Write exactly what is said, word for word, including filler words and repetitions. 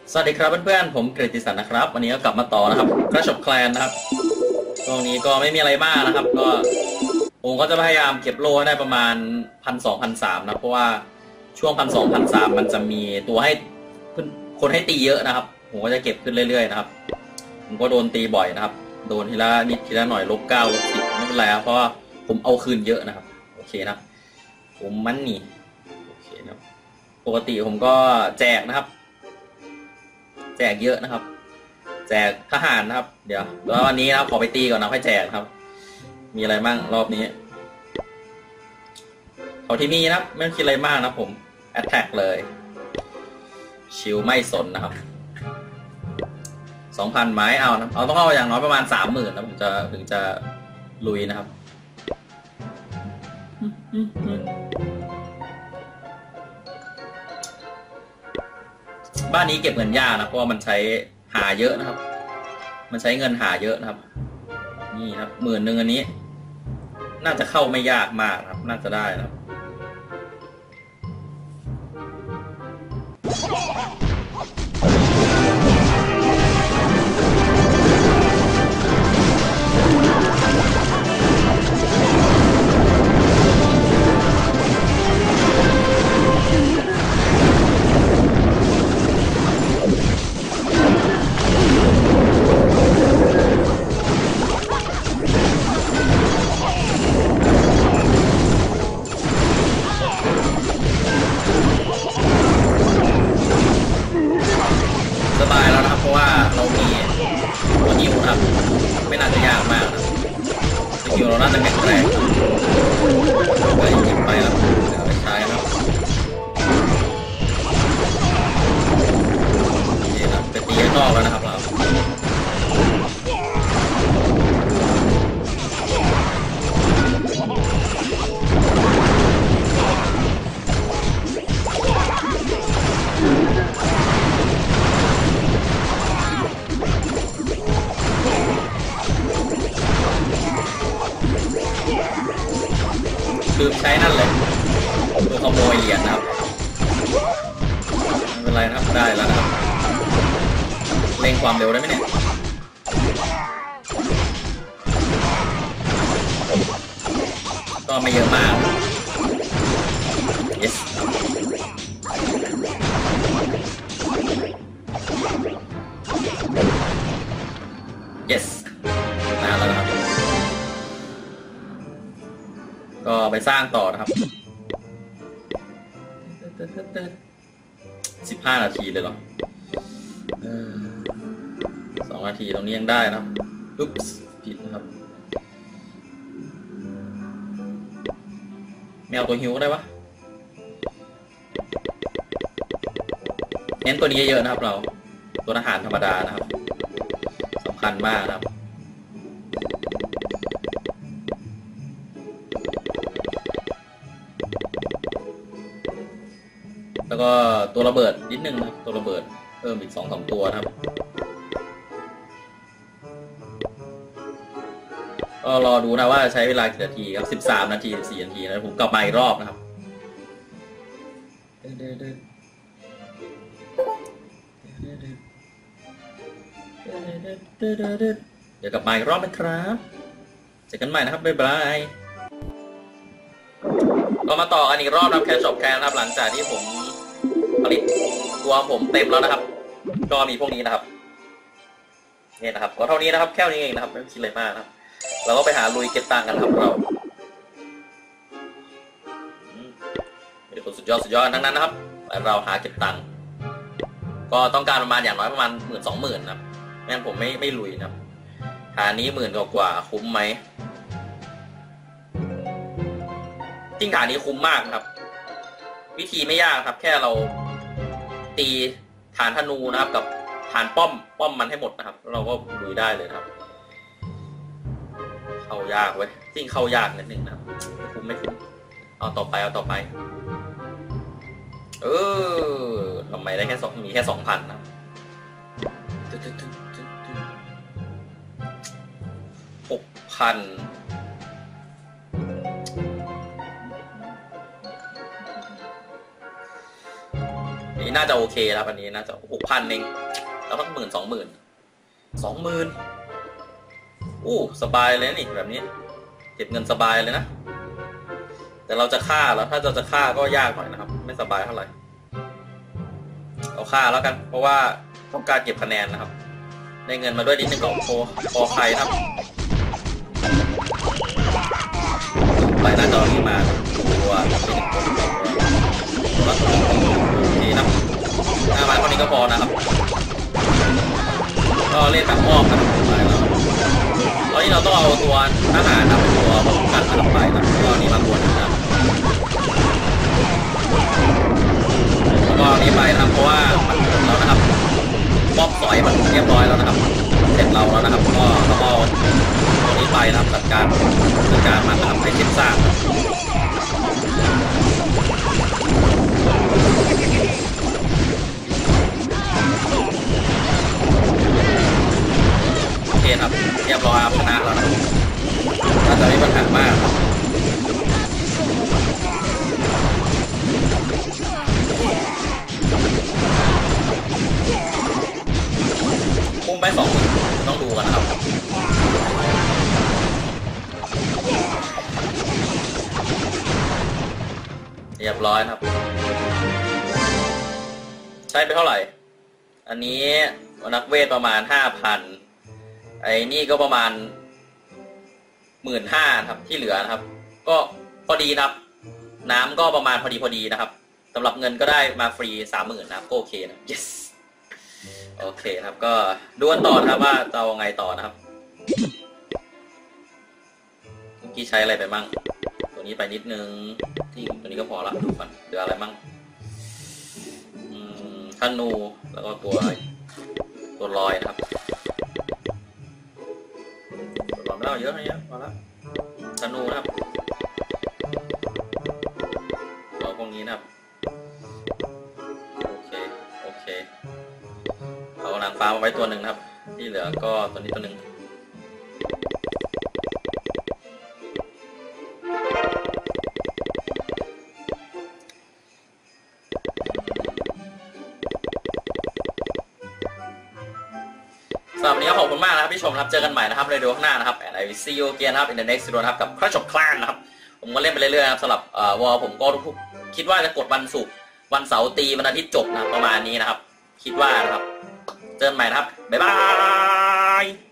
สวัสดีครับเพื่อนๆผมกฤติศักดิ์นะครับวันนี้ก็กลับมาต่อนะครับกระชบแคลนนะครับช่วงนี้ก็ไม่มีอะไรมากนะครับก็ผมก็จะพยายามเก็บโล่ให้ได้ประมาณพันสองพันสามนะเพราะว่าช่วงพันสองพันสามมันจะมีตัวให้คนให้ตีเยอะนะครับผมก็จะเก็บขึ้นเรื่อยๆนะครับผมก็โดนตีบ่อยนะครับโดนทีละนิดทีละหน่อยลบเก้าลบสิบไม่เป็นไรครับเพราะว่าผมเอาคืนเยอะนะครับโอเคนะผมมันนี่โอเคนะปกติผมก็แจกนะครับแจกเยอะนะครับแจกทหารนะครับเดี๋ยวแล้ววันนี้นะครับขอไปตีก่อนนะค่อยแจกครับมีอะไรบ้างรอบนี้เขาที่มีนะครับไม่ต้องคิดอะไรมากนะผมแอตแทกเลยชิลไม่สนนะครับสองพันไม้เอานะเอาต้องเอาอย่างน้อยประมาณสามหมื่นนะผมจะถึงจะลุยนะครับบ้านนี้เก็บเงินยากนะเพราะว่ามันใช้หาเยอะนะครับมันใช้เงินหาเยอะนะครับนี่ครับหมื่นหนึ่งอันนี้น่าจะเข้าไม่ยากมากนะครับน่าจะได้นะครับสบายแล้วนะครับเพราะว่าเรามีตัวนิวนะครับไม่น่าจะยากมากนะสกิลเราน่าจะแข็งแรงไปหยิบไปแล้วเดี๋ยวไปใช้ครับนี่นะไปตีข้างนอกแล้วนะครับเราคือใช้นั่นเลยคือขโมยเหรียญนะครับไม่เป็นไรนะครับได้แล้วนะครับเร่งความเร็วได้ไหมเนี่ยก็ไม่เยอะมาก yes yes น่าแล้วนะครับก็ไปสร้างต่อนะครับสิบห้านาทีเลยเหรอสองนาทีตรงนี้ยังได้นะครับอุ๊บผิดนะครับแมวตัวหิวก็ได้ปะเน้นตัวนี้เยอะๆนะครับเราตัวอาหารธรรมดานะครับสำคัญมากนะครับแล้วก็ตัวระเบิดนิดนึงนะครับตัวระเบิดเพิ่มอีกสองสองตัวนะครับก็รอดูนะว่าใช้เวลากี่นาทีครับสิบสามนาทีสี่นาทีแล้วผมกลับมาอีกรอบนะครับเดี๋ยวกลับมาอีกรอบนะครับเจอกันใหม่นะครับบ๊ายบายก็มาต่อกันอีกรอบนะครับแค่จบแค่นะครับหลังจากที่ผมผลิตตัวผมเต็มแล้วนะครับก็มีพวกนี้นะครับนี่นะครับก็เท่านี้นะครับแค่นี้เองนะครับไม่คิดอะไรมากนะครับเราก็ไปหาลุยเก็บตังค์กันครับเราเป็นคนสุดยอดสุดยอดทั้งนั้นนะครับเราหาเก็บตังค์ก็ต้องการประมาณอย่างน้อยประมาณหมื่นสองหมื่นนะครับงั้นผมไม่ไม่ลุยนะครับฐานนี้หมื่นกว่าคุ้มไหมจริงฐานนี้คุ้มมากครับวิธีไม่ยากครับแค่เราตีฐานธนูนะครับกับฐานป้อมป้อมมันให้หมดนะครับเราก็ลุยได้เลยครับเข้ายากเว้ยจริงเข้ายากนิดนึงนะครับคุ้มไม่คุ้มเอาต่อไปเอาต่อไปเออทำไมได้แค่สองมีแค่สองพันนะหกพัน ยนี้น่าจะโอเคครับอันนี้น่าจะหกพันเองแล้วสักหมื่นสองหมื่นสองหมื่นอู้สบายเลยนี่แบบนี้เก็บเงินสบายเลยนะแต่เราจะฆ่าแล้วถ้าเราจะฆ่าก็ยากหน่อยนะครับไม่สบายเท่าไหร่เอาฆ่าแล้วกันเพราะว่าต้องการเก็บคะแนนนะครับได้เงินมาด้วยนิดนึงก็พอพอใครครับไปหน้าจอนี้มาตัวตัวนี่นะหน้ามาเท่านี้ก็พอนะครับก็เล่นแบบอ้อมนะไปแล้วตอนนี้เราต้องเอาตัวทหารนะตัวป้องกันมาไปนะตอนนี้มาบวนนะครับแล้วก็นี้ไปนะครับเพราะว่ามันแล้วนะครับป้อมต่อยมันเรียบร้อยแล้วนะครับเสร็จเราแล้วนะครับก็เราเอาตัวนี้ไปนะครับจัดการจัดการมันนะครับให้เสร็จสร้างโอเคครับเรียบร้อยชนะแล้วนะเราจะไม่มีปัญหามากพุ่งไปสองต้องดูกันนะครับเรียบร้อยครับใช้ไปเท่าไหร่อันนี้นักเวทประมาณห้าพันไอ้นี่ก็ประมาณหมื่นห้าครับที่เหลือนะครับก็พอดีนะครับน้ำก็ประมาณพอดีพอดีนะครับสำหรับเงินก็ได้มาฟรีสามหมื่นนะครับก็โอเคนะ yes โอเคครับก็ดูกันต่อนะครับว่าจะเอาไงต่อนะครับเมื่อกี้ใช้อะไรไปมั่งตัวนี้ไปนิดนึงที่ตัวนี้ก็พอละดูก่อนเหลืออะไรมั่งธนูแล้วก็ตัวตัวลอยนะครับตัวลอยไม่ต้องเยอะนะเยอะพอละธนูนะครับตัวพวกนี้นะครับโอเคโอเคเอานางฟ้ามาไว้ตัวหนึ่งนะครับที่เหลือก็ตัวนี้ตัวหนึ่งสำหรับวันนี้ขอบคุณมากนะครับที่ชมครับเจอกันใหม่นะครับในเดือนข้างหน้านะครับ and I will see you again นะครับ in the next video นะครับกับ Clash of Clans นะครับผมก็เล่นไปเรื่อยๆนะครับสำหรับวอลผมก็ทุกๆคิดว่าจะกดวันศุกร์วันเสาร์ตีวันอาทิตย์จบนะประมาณนี้นะครับคิดว่านะครับเจอกันใหม่นะครับบ๊ายบาย